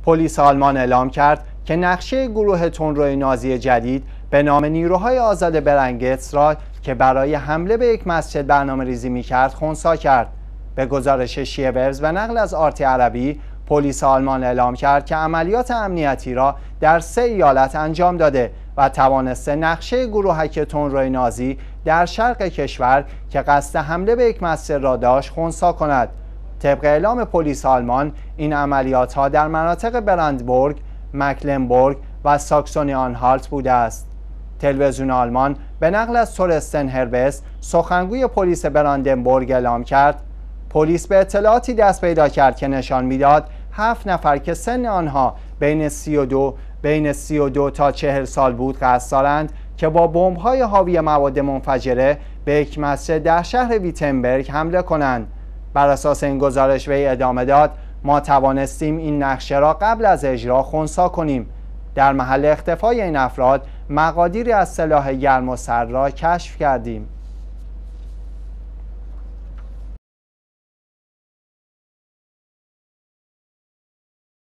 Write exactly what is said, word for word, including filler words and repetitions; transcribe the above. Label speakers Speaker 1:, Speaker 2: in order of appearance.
Speaker 1: پلیس آلمان اعلام کرد که نقشه گروه تندروی نازی جدید به نام نیروهای آزاد برنگتس را که برای حمله به یک مسجد برنامه ریزی می کرد خنثی کرد. به گزارش شیعه ورز و نقل از آرتی عربی، پلیس آلمان اعلام کرد که عملیات امنیتی را در سه ایالت انجام داده و توانسته نقشه گروهک تندروی نازی در شرق کشور که قصد حمله به یک مسجد را داشت خنثی کند. طبق اعلام پلیس آلمان، این عملیات ها در مناطق برندبورگ، مکلنبورگ و ساکسونی آنهالت بوده است. تلویزیون آلمان به نقل از تورستن هربس، سخنگوی پلیس براندنبورگ اعلام کرد پلیس به اطلاعاتی دست پیدا کرد که نشان میداد هفت نفر که سن آنها بین سی و دو بین سی و دو تا چهل سال بود قصد دارند که با بمب‌های حاوی مواد منفجره به یک مسجد در شهر ویتنبرگ حمله کنند. بر اساس این گزارش وی ادامه داد ما توانستیم این نقشه را قبل از اجرا خنثی کنیم. در محل اختفای این افراد مقادیری از سلاح گرم و سر را کشف کردیم.